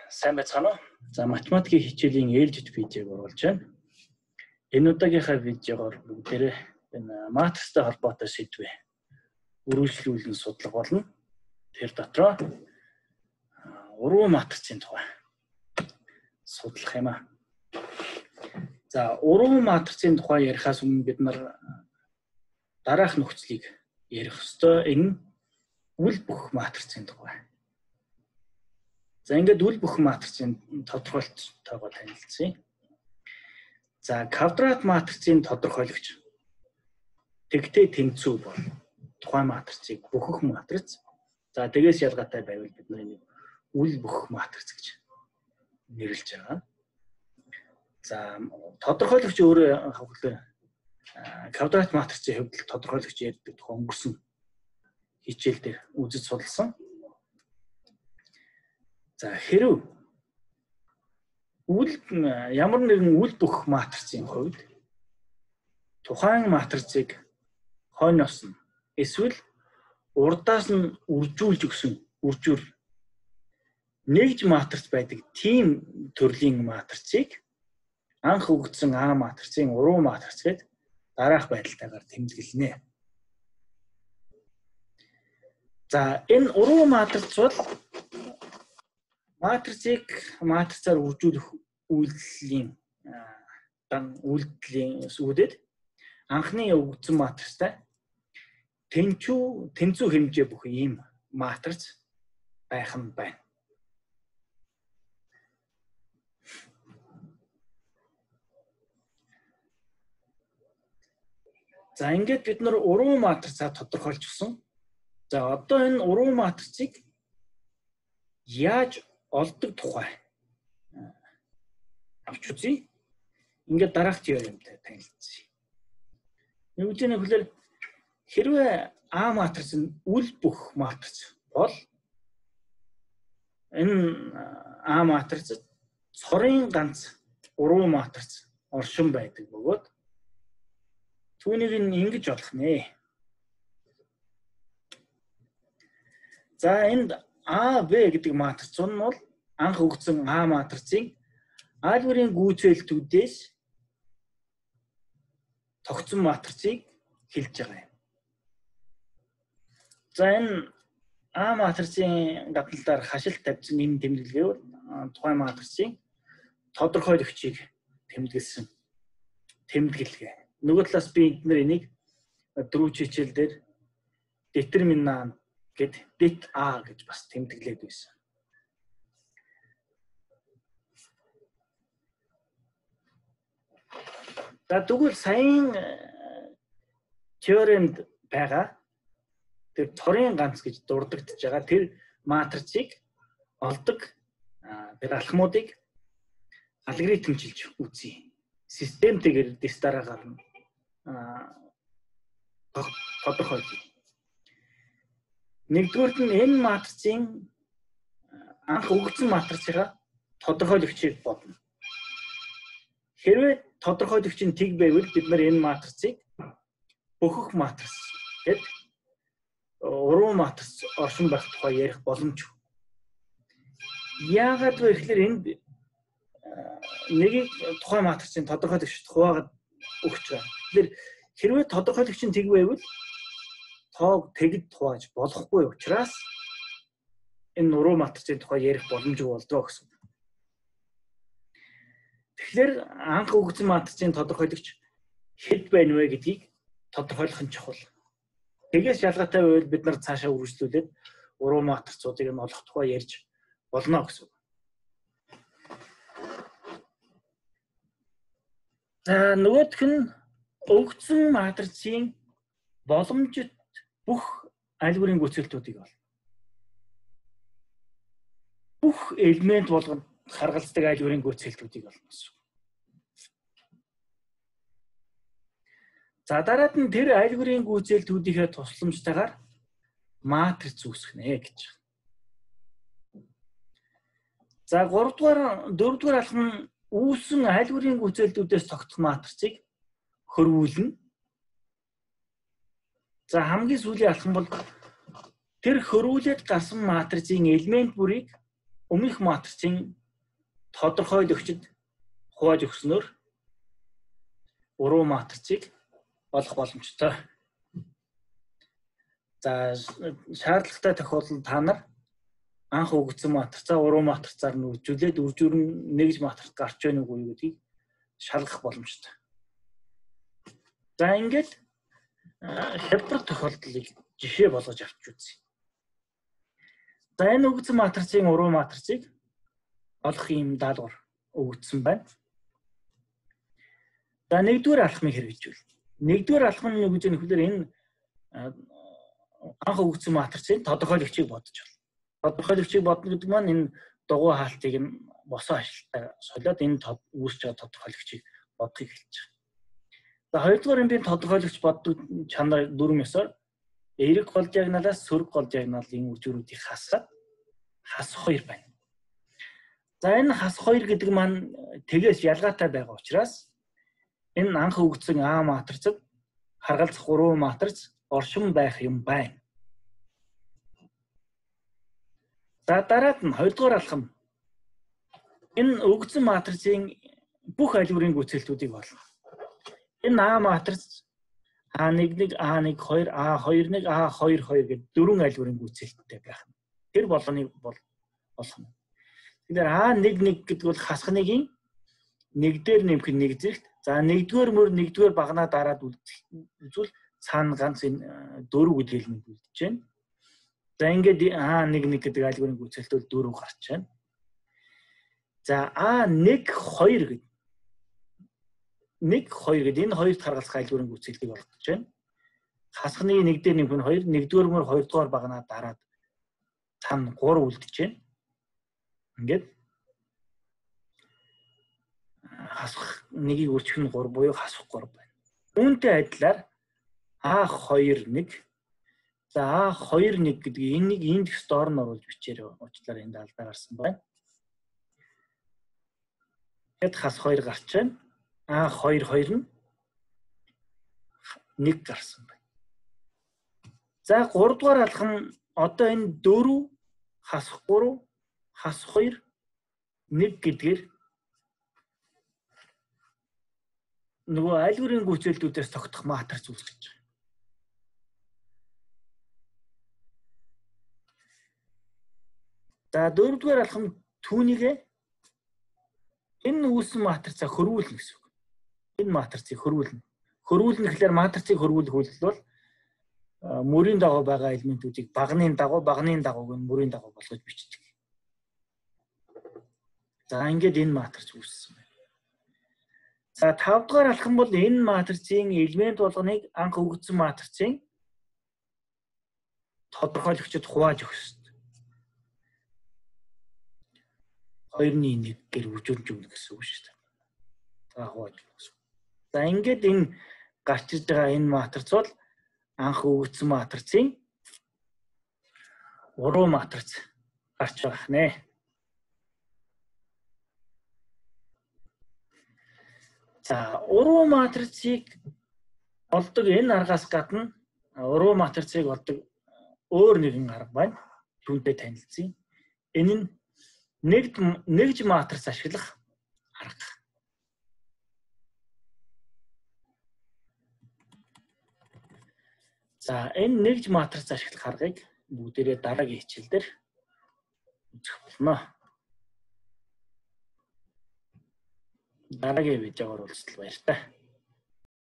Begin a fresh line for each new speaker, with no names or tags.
Сайн байцгаана уу? За математикийн хичээлийн ээлжид видеог оруулж байна. Энэ удаагийнхаа видеогоор бүгдээрээ энэ матрицтай холбоотой сэдвээ үргэлжлүүлэн судлах болно. Тэр дотроо уруу матрицын тухай судлах юм аа. За уруу матрицын тухай ярихаас өмнө бид нар дараах нөхцөлийг ярих ёстой. Энэ үл бүх матрицын тухай. За ингээд үл бүх матрицын тодорхойлолтойгоо танилцъя. За квадрат матрицын тодорхойлогч тэгтэй тэнцүү бол тухайн матрицыг бүхэх матриц. За тэгээс ялгаатай байвал бид нэг үл бүх матриц гэж нэрлэж байгаа. За тодорхойлогч өөрөө хавхлаа квадрат матрицын хувьд тодорхойлогч ярьдаг тухай өнгөрсөн хичээл дээр үзэж судалсан. За хэрв ямар нэгэн үл бүх матрицын хувьд тухайн матрицыг хойноос нь эсвэл урдаас нь үржүүл нэгж матриц байдаг тийм төрлийн матрицыг анх өгдсөн А матрицын уруу матриц гэдэг дараах байдалтайгаар тэмдэглэнэ. За энэ уруу матриц бол матрицыг матрицаар үржүүлэх үйлдэлийн үүдээд анхны өгдсөн матрицтай тэнцүү хэмжээ бүх ийм матриц байх нь байна. За ингээд бид нар уруу матрицаа тодорхойлчихсон. За одоо энэ уруу матрицыг яаж олдог тухай авч үзье. Ингээд дараах теоремтэй танилцъя. Нэгжний хөлөөр хэрвээ А матриц нь үл бүх матриц бол энэ А матрицд цорын ганц уруу матриц оршин байдаг бөгөөд түүнийг ингэж олох нэ. За энд АВ гэдэг матриц нь бол анх өгдсөн А матрицын альберийн гүйцэлтүүдээс тогтсон матрицыг хэлж байгаа юм. За энэ А матрицын гадналдаар хашилт тавьсан энэ тэмдэглэгээ бол тухайн матрицын тодорхойлогчийг тэмдэглэсэн тэмдэглэгээ. Нөгөө талаас би энийг дөрвөн хичээл дээр детерминант гэд det A гэж бас тэмдэглээд байсан. За тэгвэл саяын теоремд байгаа тэр цорын ганц гэж дурддагдж байгаа тэр матрицыг олдог тэр алхмуудыг алгоритмчилж үзье. Системтэйгээр дэс дараагаар нь тодорхойлъё. Нэгдүгээрт нь энэ матрицын анх өгдсөн матрицыг тодорхойлогчийг бодно. Хэрвээ тодорхойлогч нь тэг байвал бид нар энэ матрицыг бүхэх матриц гэдэг уруу матриц оршин байх тухай ярих боломжгүй. Яагаад вэ гэхээр энд нэгийг тухайн матрицын тодорхойлогчд хуваагаад өгч байгаа. Тэгэхээр хэрвээ тодорхойлогч нь тэг байвал тоог тэгэд хувааж болохгүй учраас энэ уруу матрицын тухай ярих боломжгүй болдгоо гэсэн. Тэгэхээр анх өгдсөн матрицын тодорхойлогч хэд байна вэ гэдгийг тодорхойлох нь чухал. Тэгээс ялгаатай байвал бид нар цаашаа үргэлжлүүлээд уруу матрицуудыг нь олох тухай ярьж болно гэсэн. Нөгөөх нь өгдсөн матрицын боломжит бүх альберийн гүйцэлтүүдийг бол бүх элемент болгонд харгалздаг альберийн гүйцэлтүүдийг болно гэсэн. За дараад нь тэр альберийн гүйцэлтүүдийнхээ тусламжтайгаар матриц үүсгэнэ гэж. За 4-р алхам үүссэн альберийн гүйцэлтүүдээс тогтох матрицыг хөрвүүлнэ. За хамгийн сүүлийн алхам бол тэр хөрвүүлээд гарсан матрицын элемент бүрийг өмнөх матрицын тодорхойлогчд хувааж өгснөөр уруу матрицыг олох боломжтой. За шаардлагатай тохиолдолд та нар анх өгсөн матрицаа уруу матрицаар нь үржүүлээд үржүүр нь нэгж матриц гарч байна уу гэдгийг шалгах боломжтой. За ингээд хялбар тохиолдлыг жишээ болгож авч үзье. За энэ өгсөн матрицын уруу матрицыг олох юм даалгавар өгсөн байна. За нэгдүгээр алхмыг хэрэгжүүл. Нэгдүгээр алхам нь юу гэж нэхлээр энэ анх өгсөн матрицын тодорхойлогчийг бодож байна. Тодорхойлогчийг бодно гэдэг маань энэ дугуй хаалтыг нь босоо ажилтаа солиод энэ үүсч байгаа тодорхойлогчийг бодохыг хэлж байгаа. За хоёрдугаар энэ тодорхойлогч боддог чанар дүрм ёсоор эерэг гол диагоналаас сөрөг гол диагоналын үжирүүдийг хасаад хас 2 байна. За энэ хас 2 гэдэг маань тэгээс ялгаатай байгаа учраас энэ анх өгсөн А матрицад харгалзах 3 матриц оршин байх юм байна. За дараад нь хоёрдугаар алхам. Энэ өгсөн матрицын бүх альврын гүйцэлтүүдийг болно. Энэ А матриц A11, A12, A21, A22 гэдэг дөрвөн альврын гүйцэлттэй байх. Тэр болгоныг болох нь. Тэгэхээр A11 гэдэг бол хасхныгийн нэг дээр нэмэх нэг зэрэгт. За нэгдүгээр мөр нэгдүгээр багнаа дараад үзвэл цаана ганц энэ 4 гэдэг элемент үлдэж байна. За ингээд A11 гэдэг альврын гүйцэлтүүд 4 гарч байна. За A12 гэдэг 1-2 гэдэг энэ хоёрт харгалзах альврын гүйцэлтийг болгож байна. Хасхны нэг дээр нэмэх нь 2, нэгдүгээр мөр хоёрдугаар багнаа дараад цаана 3 үлдэж байна. Ингээд хасах нэгийг үржих нь 3 буюу хасах 3 байна. Үүнтэй адилаар A21 за A21 гэдэг энийг индекс доор нь оруулж бичээр уучлаарай энд алдаа гарсан байна. Тэгэд хас 2 гарч байна. A22 нь 1 гарсан байна. За 3 дугаар алхам одоо энэ 4 хас 3 хас 2 1 гэдгээр нөгөө альврын гүйцэлтүүдээс тогтох матриц үүсгэж байгаа. За 4 дугаар алхам түүнийгээ энэ үүссэн матрицаа хөрвүүлнэ гэсэн үг. Энэ матрицыг хөрвүүлнэ. Хөрвүүлнэ гэхлээр матрицыг хөрвүүлэх үйлдэл бол мөрийн дагуу байгаа элементүүдийг багны дагууг нь мөрийн дагуу болгож бичдэг. За ингээд энэ матриц үүссэн байна. За 5 дугаар алхам бол энэ матрицын элемент болгоныг анх өгсөн матрицын тодорхойлогчд хувааж өгөх ёстой. 2-1 гэр үржүүлж өгнө гэсэн үг шүү дээ. За хувааж өгсөн. За ингээд энэ гарч иж байгаа энэ матриц бол анх өгсөн матрицын уруу матриц гарч байгаа нэ. За уруу матрицыг олдог энэ аргаас гадна уруу матрицыг олдог өөр нэгэн арга байна. Түүнтэй танилцъя. Энэ нь нэгж матриц ашиглах арга. За энэ нэгж матриц ашиглах аргыг бүгдээрээ дараагийн хичээлдэр үзэх болно. Дараагийн видеогоор уулзтал баяр таа.